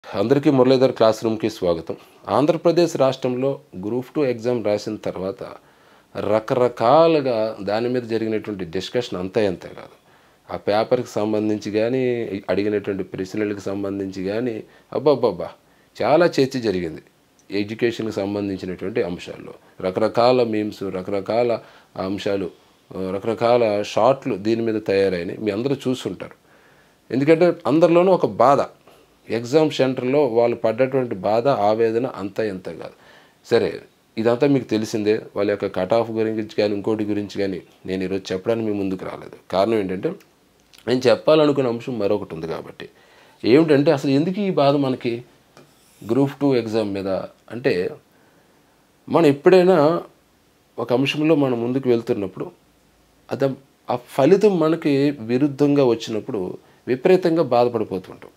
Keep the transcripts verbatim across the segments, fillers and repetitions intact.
అందరికీ మురళీధర్ క్లాస్ రూమ్కి స్వాగతం. ఆంధ్రప్రదేశ్ రాష్ట్రంలో గ్రూప్ టూ ఎగ్జామ్ రాసిన తర్వాత రకరకాలుగా దాని మీద జరిగినటువంటి డిస్కషన్ అంతా ఎంతే కాదు. ఆ పేపర్కి సంబంధించి కానీ అడిగినటువంటి ప్రశ్నలకు సంబంధించి కానీ అబ్బాబ్బాబ్బా చాలా చర్చ జరిగింది. ఎడ్యుకేషన్కి సంబంధించినటువంటి అంశాల్లో రకరకాల మీమ్స్, రకరకాల అంశాలు, రకరకాల షార్ట్లు దీని మీద తయారైనవి. మీ అందరూ చూస్తుంటారు. ఎందుకంటే అందరిలోనూ ఒక బాధ, ఎగ్జామ్ సెంటర్లో వాళ్ళు పడ్డటువంటి బాధ, ఆవేదన అంతా ఎంత కాదు. సరే, ఇదంతా మీకు తెలిసిందే. వాళ్ళ యొక్క కట్ ఆఫ్ గురించి కానీ ఇంకోటి గురించి కానీ నేను ఈరోజు చెప్పడానికి మీ ముందుకు రాలేదు. కారణం ఏంటంటే నేను చెప్పాలనుకున్న అంశం మరొకటి ఉంది. కాబట్టి ఏమిటంటే అసలు ఎందుకు ఈ బాధ మనకి గ్రూప్ టూ ఎగ్జామ్ మీద అంటే, మనం ఎప్పుడైనా ఒక అంశంలో మనం ముందుకు వెళ్తున్నప్పుడు అది ఆ ఫలితం మనకి విరుద్ధంగా వచ్చినప్పుడు విపరీతంగా బాధపడిపోతుంటాం.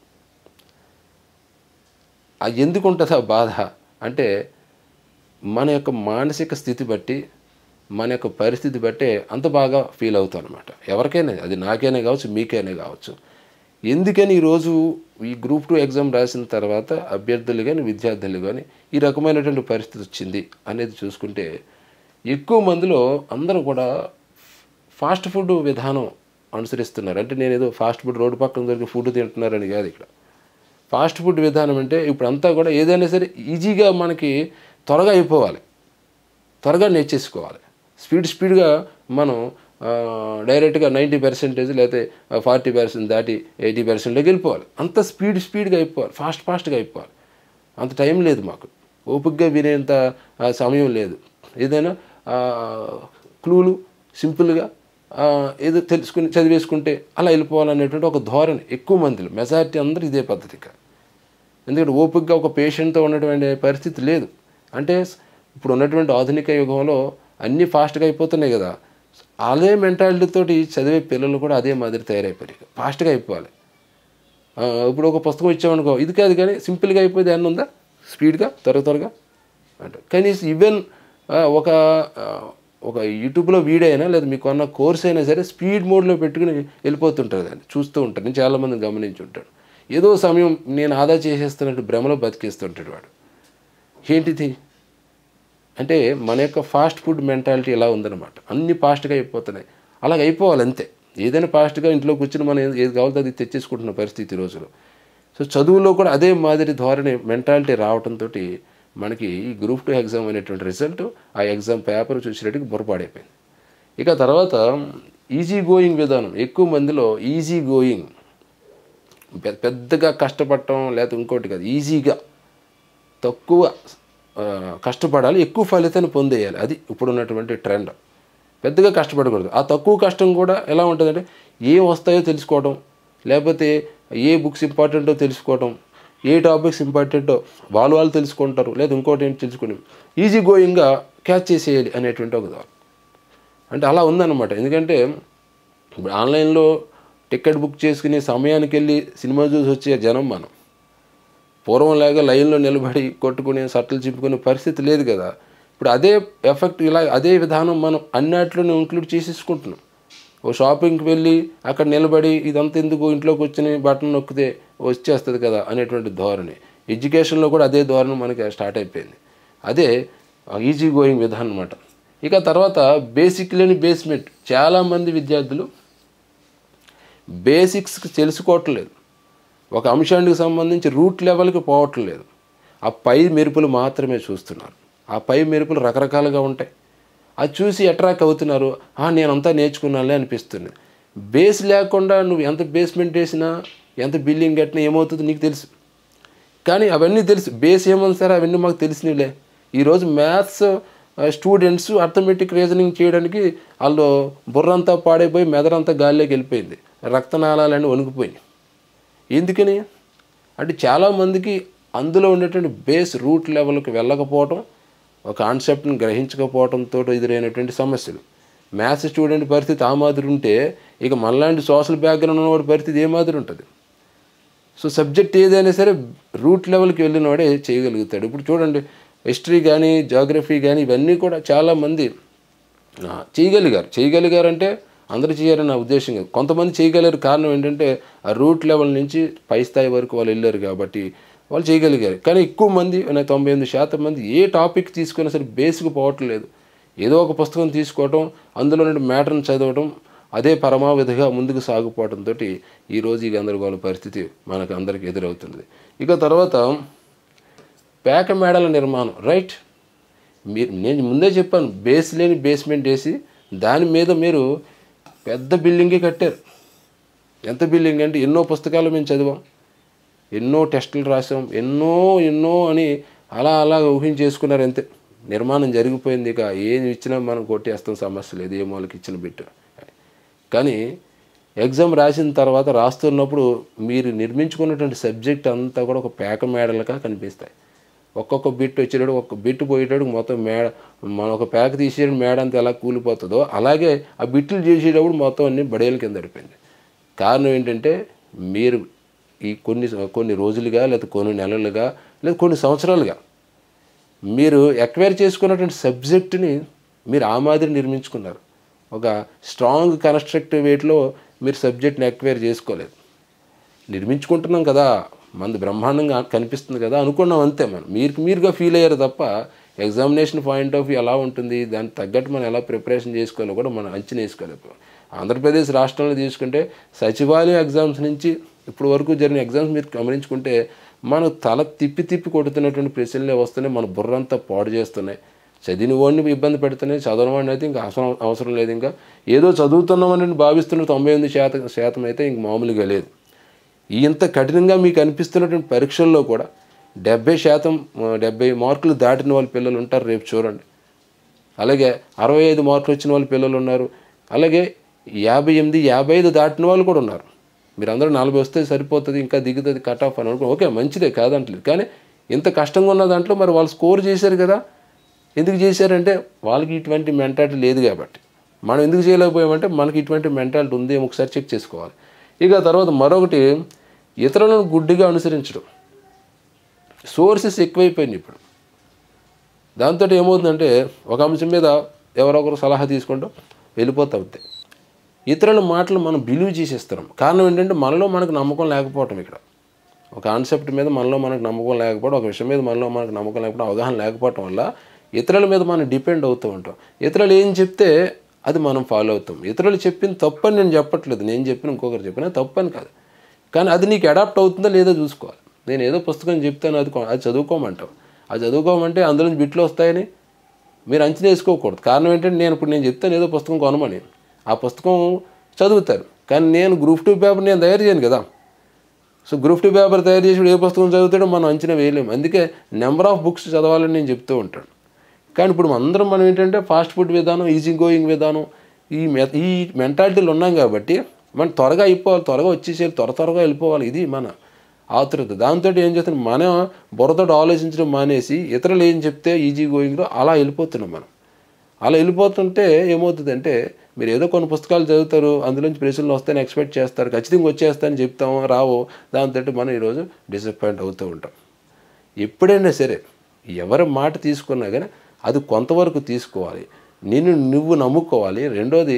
అది ఎందుకు ఉంటుంది ఆ బాధ అంటే, మన యొక్క మానసిక స్థితి బట్టి, మన యొక్క పరిస్థితి బట్టే అంత బాగా ఫీల్ అవుతాం అనమాట. ఎవరికైనా, అది నాకైనా కావచ్చు, మీకైనా కావచ్చు. ఎందుకని ఈరోజు ఈ గ్రూప్ టూ ఎగ్జామ్ రాసిన తర్వాత అభ్యర్థులు కానీ విద్యార్థులు కానీ ఈ రకమైనటువంటి పరిస్థితి వచ్చింది అనేది చూసుకుంటే, ఎక్కువ మందిలో అందరూ కూడా ఫాస్ట్ ఫుడ్ విధానం అనుసరిస్తున్నారు. అంటే నేను ఏదో ఫాస్ట్ ఫుడ్ రోడ్డు పక్కన దొరికి ఫుడ్ తింటున్నారని కాదు. ఇక్కడ ఫాస్ట్ ఫుడ్ విధానం అంటే ఇప్పుడు అంతా కూడా ఏదైనా సరే ఈజీగా మనకి త్వరగా అయిపోవాలి, త్వరగా నేర్చేసుకోవాలి. స్పీడ్ స్పీడ్గా మనం డైరెక్ట్గా నైంటీ పర్సెంటేజ్ లేకపోతే ఫార్టీ పర్సెంట్ దాటి ఎయిటీ పర్సెంట్లోకి వెళ్ళిపోవాలి. అంత స్పీడ్ స్పీడ్గా అయిపోవాలి, ఫాస్ట్ ఫాస్ట్గా అయిపోవాలి. అంత టైం లేదు మాకు, ఓపికగా వినేంత సమయం లేదు. ఏదైనా క్లూలు సింపుల్గా ఏదో తెలుసుకుని చదివేసుకుంటే అలా వెళ్ళిపోవాలనేటువంటి ఒక ధోరణి ఎక్కువ మందిలో, మెజారిటీ అందరూ ఇదే పద్ధతిగా. ఎందుకంటే ఓపికగా ఒక పేషెంట్తో ఉన్నటువంటి పరిస్థితి లేదు. అంటే ఇప్పుడు ఉన్నటువంటి ఆధునిక యుగంలో అన్నీ ఫాస్ట్గా అయిపోతున్నాయి కదా. అదే మెంటాలిటీతోటి చదివే పిల్లలు కూడా అదే మాదిరి తయారైపోయారు, ఫాస్ట్గా అయిపోవాలి. ఇప్పుడు ఒక పుస్తకం ఇచ్చామనుకో, ఇది కాదు కానీ సింపుల్గా అయిపోయింది అని ఉందా, స్పీడ్గా త్వరగా త్వరగా అంటే. కనీసం ఈవెన్ ఒక ఒక యూట్యూబ్లో వీడియో అయినా లేదా మీకు అన్న కోర్స్ అయినా సరే స్పీడ్ మోడ్లో పెట్టుకుని వెళ్ళిపోతుంటుంది. దాన్ని చూస్తూ ఉంటారు. నేను చాలామందిని గమనించి ఉంటాను. ఏదో సమయం నేను ఆదా చేసేస్తున్నట్టు భ్రమలో బతికేస్తుంటాడు వాడు. ఏంటిది అంటే మన యొక్క ఫాస్ట్ ఫుడ్ మెంటాలిటీ ఎలా ఉందన్నమాట. అన్నీ ఫాస్ట్గా అయిపోతున్నాయి, అలాగ అయిపోవాలి అంతే. ఏదైనా ఫాస్ట్గా ఇంట్లో కూర్చుని మనం ఏది కావాలో అది తెచ్చేసుకుంటున్న పరిస్థితి రోజులో. సో చదువులో కూడా అదే మాదిరి ధోరణి మెంటాలిటీ రావడంతో మనకి ఈ గ్రూప్ టూ ఎగ్జామ్ అనేటువంటి రిజల్ట్, ఆ ఎగ్జామ్ పేపర్ చూసేటికి బుర్రపాడైపోయింది. ఇక తర్వాత ఈజీ గోయింగ్ విధానం. ఎక్కువ మందిలో ఈజీ గోయింగ్, పెద్దగా కష్టపడటం లేకపోతే ఇంకోటి కాదు, ఈజీగా తక్కువ కష్టపడాలి, ఎక్కువ ఫలితాన్ని పొందేయాలి. అది ఇప్పుడు ఉన్నటువంటి ట్రెండ్. పెద్దగా కష్టపడకూడదు. ఆ తక్కువ కష్టం కూడా ఎలా ఉంటుందంటే, ఏం వస్తాయో తెలుసుకోవడం, లేకపోతే ఏ బుక్స్ ఇంపార్టెంటో తెలుసుకోవడం, ఏ టాపిక్స్ ఇంపార్టెంటో వాళ్ళు వాళ్ళు తెలుసుకుంటారు, లేదా ఇంకోటి ఏంటి తెలుసుకుని ఈజీ గోయింగ్గా క్యాచ్ చేసేయాలి అనేటువంటి ఒక దాని. అంటే అలా ఉందన్నమాట. ఎందుకంటే ఇప్పుడు ఆన్లైన్లో టికెట్ బుక్ చేసుకుని సమయానికి వెళ్ళి సినిమా చూసి వచ్చే జనం మనం. పూర్వంలాగా లైన్లో నిలబడి కొట్టుకుని సట్టలు చింపుకునే పరిస్థితి లేదు కదా. ఇప్పుడు అదే ఎఫెక్ట్, ఇలా అదే విధానం మనం అన్నిట్లోనే ఇంక్లూడ్ చేసేసుకుంటున్నాం. ఓ షాపింగ్కి వెళ్ళి అక్కడ నిలబడి ఇదంతా ఎందుకు, ఇంట్లోకి వచ్చి బటన్ నొక్కితే వచ్చేస్తుంది కదా అనేటువంటి ధోరణి. ఎడ్యుకేషన్లో కూడా అదే ధోరణి మనకి స్టార్ట్ అయిపోయింది. అదే ఈజీ గోయింగ్ విధానం అనమాట. ఇక తర్వాత బేసిక్ లేని బేస్మెంట్. చాలామంది విద్యార్థులు బేసిక్స్ తెలుసుకోవట్లేదు, ఒక అంశానికి సంబంధించి రూట్ లెవెల్కి పోవట్లేదు. ఆ పై మెరుపులు మాత్రమే చూస్తున్నారు. ఆ పై మెరుపులు రకరకాలుగా ఉంటాయి. అది చూసి అట్రాక్ట్ అవుతున్నారు. నేనంతా నేర్చుకున్నానులే అనిపిస్తుంది. బేస్ లేకుండా నువ్వు ఎంత బేస్మెంట్ వేసినా, ఎంత బిల్డింగ్ కట్టినా ఏమవుతుందో నీకు తెలుసు. కానీ అవన్నీ తెలుసు, బేస్ ఏమన్నా సరే అవన్నీ మాకు తెలిసినవిలే. ఈరోజు మ్యాథ్స్ స్టూడెంట్స్ అర్థమెటిక్ రీజనింగ్ చేయడానికి వాళ్ళు బుర్రంతా పాడైపోయి మెదడంతా గాల్లోకి వెళ్ళిపోయింది, రక్తనాళాలన్నీ వణికిపోయినాయి. ఎందుకని అంటే చాలామందికి అందులో ఉండేటువంటి బేస్ రూట్ లెవెల్కి వెళ్ళకపోవటం, ఒక కాన్సెప్ట్ని గ్రహించకపోవడంతో ఎదురైనటువంటి సమస్యలు. మ్యాథ్స్ స్టూడెంట్ పరిస్థితి ఆ మాదిరి ఉంటే, ఇక మనలాంటి సోషల్ బ్యాక్గ్రౌండ్ ఉన్నవాడి పరిస్థితి ఏ మాదిరి ఉంటుంది. సో సబ్జెక్ట్ ఏదైనా సరే రూట్ లెవెల్కి వెళ్ళినవాడే చేయగలుగుతాడు. ఇప్పుడు చూడండి, హిస్టరీ కానీ జాగ్రఫీ కానీ ఇవన్నీ కూడా చాలామంది చేయగలిగారు. చేయగలిగారంటే అందరూ చేయాలని నా ఉద్దేశం కాదు. కొంతమంది చేయగలరు. కారణం ఏంటంటే ఆ రూట్ లెవెల్ నుంచి పై స్థాయి వరకు వాళ్ళు వెళ్ళారు కాబట్టి వాళ్ళు చేయగలిగారు. కానీ ఎక్కువ మంది తొంభై ఎనిమిది శాతం మంది ఏ టాపిక్ తీసుకున్నా సరే బేసిక్ పోవట్లేదు. ఏదో ఒక పుస్తకం తీసుకోవటం, అందులో నుండి మ్యాటర్ని చదవటం, అదే పరమావధిగా ముందుకు సాగిపోవడంతో ఈరోజు ఈ గందరగోళ పరిస్థితి మనకు అందరికీ ఎదురవుతుంది. ఇక తర్వాత పేక మేడల నిర్మాణం, రైట్. మీరు నేను ముందే చెప్పాను, బేస్ లేని బేస్మెంట్ వేసి దాని మీద మీరు పెద్ద బిల్డింగే కట్టారు. ఎంత బిల్డింగ్ అంటే ఎన్నో పుస్తకాలు మేము చదివాం, ఎన్నో టెస్టులు రాసాం, ఎన్నో ఎన్నో అని అలా అలా ఊహించేసుకున్నారు. అంతే, నిర్మాణం జరిగిపోయింది. ఇక ఏం ఇచ్చినా మనం కొట్టేస్తాం, సమస్య లేదు, ఏ మూలకి ఇచ్చిన బిట్టు. కానీ ఎగ్జామ్ రాసిన తర్వాత రాస్తున్నప్పుడు మీరు నిర్మించుకున్నటువంటి సబ్జెక్ట్ అంతా కూడా ఒక పేక మేడలుగా కనిపిస్తాయి. ఒక్కొక్క బిట్ వచ్చేటప్పుడు ఒక్క బిట్ పోయేటప్పుడు మొత్తం మేడ మన ఒక పేక తీసేయడం మేడ అంతా ఎలా కూలిపోతుందో అలాగే ఆ బిట్లు చేసేటప్పుడు మొత్తం అన్ని బడేల కింద పడిపోయింది. కారణం ఏంటంటే మీరు ఈ కొన్ని కొన్ని రోజులుగా లేదా కొన్ని నెలలుగా లేదా కొన్ని సంవత్సరాలుగా మీరు ఎక్వైర్ చేసుకున్నటువంటి సబ్జెక్టుని మీరు ఆ మాదిరి నిర్మించుకున్నారు. ఒక స్ట్రాంగ్ కన్స్ట్రక్టివ్ వేట్లో మీరు సబ్జెక్ట్ని ఎక్వైర్ చేసుకోలేదు. నిర్మించుకుంటున్నాం కదా, మనది బ్రహ్మాండంగా కనిపిస్తుంది కదా అనుకున్నాం, అంతే. మనం మీరు మీరుగా ఫీల్ అయ్యారు తప్ప ఎగ్జామినేషన్ పాయింట్ ఆఫ్ వ్యూ ఎలా ఉంటుంది, దానికి తగ్గట్టు మనం ఎలా ప్రిపరేషన్ చేసుకోవాలో కూడా మనం అంచనా వేసుకోలేదు. ఆంధ్రప్రదేశ్ రాష్ట్రంలో తీసుకుంటే సచివాలయ ఎగ్జామ్స్ నుంచి ఇప్పుడు వరకు జరిగిన ఎగ్జామ్స్ మీరు గమనించుకుంటే మనం తల తిప్పి తిప్పి కొడుతున్నటువంటి ప్రశ్నలే వస్తున్నాయి, మన బుర్రంతా పాడు చేస్తున్నాయి. చదివిన వాడిని ఇబ్బంది పెడుతున్నాయి, చదవని వాడిని అయితే ఇంకా అవసరం అవసరం లేదు. ఇంకా ఏదో చదువుతున్నామని భావిస్తున్న తొంభై ఎనిమిది శాతం శాతం అయితే ఇంక మామూలుగా లేదు. ఇంత కఠినంగా మీకు అనిపిస్తున్నటువంటి పరీక్షల్లో కూడా డెబ్బై శాతం డెబ్బై మార్కులు దాటిన వాళ్ళ పిల్లలు ఉంటారు, రేపు చూడండి. అలాగే అరవై ఐదు మార్కులు వచ్చిన వాళ్ళ పిల్లలు ఉన్నారు. అలాగే యాభై ఎనిమిది యాభై ఐదు దాటిన వాళ్ళు కూడా ఉన్నారు. మీరు అందరూ నలభై వస్తే సరిపోతుంది, ఇంకా దిగుతుంది కట్ ఆఫ్ అని అనుకో, ఓకే మంచిదే కాదంటలేదు. కానీ ఇంత కష్టంగా ఉన్న దాంట్లో మరి వాళ్ళు స్కోర్ చేశారు కదా. ఎందుకు చేశారంటే వాళ్ళకి ఇటువంటి మెంటాలిటీ లేదు కాబట్టి. మనం ఎందుకు చేయలేకపోయామంటే మనకి ఇటువంటి మెంటాలిటీ ఉంది, ఒకసారి చెక్ చేసుకోవాలి. ఇక తర్వాత మరొకటి, ఇతరులను గుడ్డిగా అనుసరించడం. సోర్సెస్ ఎక్కువైపోయినాయి ఇప్పుడు. దాంతో ఏమవుతుందంటే ఒక అంశం మీద ఎవరొకరు సలహా తీసుకుంటాం, వెళ్ళిపోతా అవుతాయి. ఇతరుల మాటలు మనం బిలీవ్ చేసేస్తున్నాం. కారణం ఏంటంటే మనలో మనకు నమ్మకం లేకపోవటం. ఇక్కడ ఒక కాన్సెప్ట్ మీద మనలో మనకు నమ్మకం లేకపోవడం, ఒక విషయం మీద మనలో మనకు నమ్మకం లేకపోవడం, అవగాహన లేకపోవటం వల్ల ఇతరుల మీద మనం డిపెండ్ అవుతూ ఉంటాం. ఇతరులు ఏం చెప్తే అది మనం ఫాలో అవుతాం. ఇతరులు చెప్పిన తప్పని నేను చెప్పట్లేదు, నేను చెప్పిన ఇంకొకరు చెప్పినా తప్పని కాదు. కానీ అది నీకు అడాప్ట్ అవుతుందా లేదో చూసుకోవాలి. నేను ఏదో పుస్తకం చెప్తాను, అది అది చదువుకోమంటావు. అది చదువుకోమంటే అందులో నుంచి బిట్లు వస్తాయని మీరు అంచనా వేసుకోకూడదు. కారణం ఏంటంటే నేను ఇప్పుడు నేను చెప్తాను ఏదో పుస్తకం కొనమని, ఆ పుస్తకం చదువుతారు. కానీ నేను గ్రూప్ టూ పేపర్ నేను తయారు చేయను కదా. సో గ్రూప్ టూ పేపర్ తయారు చేసి ఏ పుస్తకం చదువుతాడో మనం అంచనా వేయలేము. అందుకే నెంబర్ ఆఫ్ బుక్స్ చదవాలని నేను చెప్తూ ఉంటాను. కానీ ఇప్పుడు అందరం మనం ఏంటంటే ఫాస్ట్ ఫుడ్ విధానం, ఈజీ గోయింగ్ విధానం, ఈ మె ఈ మెంటాలిటీలు ఉన్నాం కాబట్టి మనం త్వరగా అయిపోవాలి, త్వరగా వచ్చేసేయాలి, త్వర త్వరగా వెళ్ళిపోవాలి, ఇది మన ఆతృత. దాంతో ఏం చేస్తున్నాం, మనం బుర్రతో ఆలోచించడం మానేసి ఇతరులు ఏం చెప్తే ఈజీ గోయింగ్లో అలా వెళ్ళిపోతున్నాం. మనం అలా వెళ్ళిపోతుంటే ఏమవుతుందంటే మీరు ఏదో కొన్ని పుస్తకాలు చదువుతారు, అందులోంచి ప్రశ్నలు వస్తాయని ఎక్స్పెక్ట్ చేస్తారు, ఖచ్చితంగా వచ్చేస్తాయని చెప్తాము, రావు. దాంతో మనం ఈరోజు డిసప్పాయింట్ అవుతూ ఉంటాం. ఎప్పుడైనా సరే ఎవరి మాట తీసుకున్నా కానీ అది కొంతవరకు తీసుకోవాలి, నిన్ను నువ్వు నమ్ముకోవాలి. రెండోది,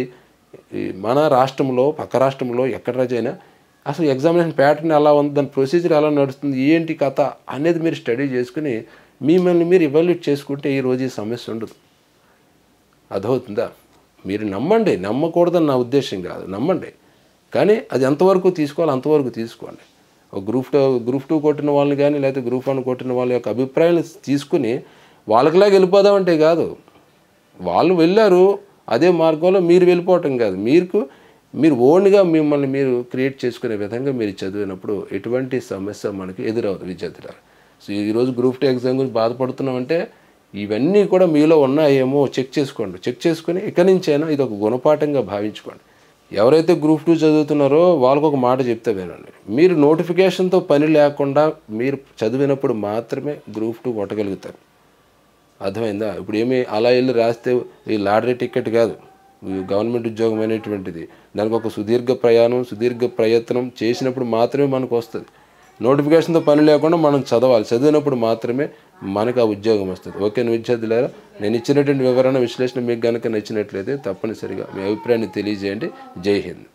మన రాష్ట్రంలో పక్క రాష్ట్రంలో ఎక్కడ రాజైనా అసలు ఎగ్జామినేషన్ ప్యాటర్న్ ఎలా ఉంది, దాని ప్రొసీజర్ ఎలా నడుస్తుంది, ఏంటి కథ అనేది మీరు స్టడీ చేసుకుని మిమ్మల్ని మీరు ఇవాల్యుయేట్ చేసుకుంటే ఈరోజు ఈ సమస్య ఉండదు. అర్థమవుతుందా? మీరు నమ్మండి, నమ్మకూడదని నా ఉద్దేశం కాదు, నమ్మండి. కానీ అది ఎంతవరకు తీసుకోవాలి అంతవరకు తీసుకోండి. ఒక గ్రూప్ టూ గ్రూప్ టూ కొట్టిన వాళ్ళని కానీ లేకపోతే గ్రూప్ వన్ కొట్టిన వాళ్ళ యొక్క అభిప్రాయాలు తీసుకుని వాళ్ళకిలాగా వెళ్ళిపోదామంటే కాదు. వాళ్ళు వెళ్ళారు అదే మార్గంలో మీరు వెళ్ళిపోవటం కాదు. మీకు మీరు ఓన్గా మిమ్మల్ని మీరు క్రియేట్ చేసుకునే విధంగా మీరు చదివినప్పుడు ఎటువంటి సమస్య మనకి ఎదురవుతుంది విద్యార్థులు. సో ఈరోజు గ్రూప్ టూ ఎగ్జామ్ గురించి బాధపడుతున్నామంటే ఇవన్నీ కూడా మీలో ఉన్నాయేమో చెక్ చేసుకోండి. చెక్ చేసుకుని ఇక్కడి నుంచైనా ఇది ఒక గుణపాఠంగా భావించుకోండి. ఎవరైతే గ్రూప్ టూ చదువుతున్నారో వాళ్ళకు ఒక మాట చెప్తే వినండి. మీరు నోటిఫికేషన్తో పని లేకుండా మీరు చదివినప్పుడు మాత్రమే గ్రూప్ టూ కొట్టగలుగుతారు. అర్థమైందా? ఇప్పుడు ఏమి అలా వెళ్ళి రాస్తే ఈ లాటరీ టికెట్ కాదు, గవర్నమెంట్ ఉద్యోగం అనేటువంటిది. దానికి ఒక సుదీర్ఘ ప్రయాణం, సుదీర్ఘ ప్రయత్నం చేసినప్పుడు మాత్రమే మనకు వస్తుంది. నోటిఫికేషన్తో పని లేకుండా మనం చదవాలి, చదివినప్పుడు మాత్రమే మనకు ఆ ఉద్యోగం వస్తుంది. ఓకే విద్యార్థులారా, నేను ఇచ్చినటువంటి వివరణ విశ్లేషణ మీకు కనుక నచ్చినట్లయితే తప్పనిసరిగా మీ అభిప్రాయాన్ని తెలియజేయండి. జై హింద్.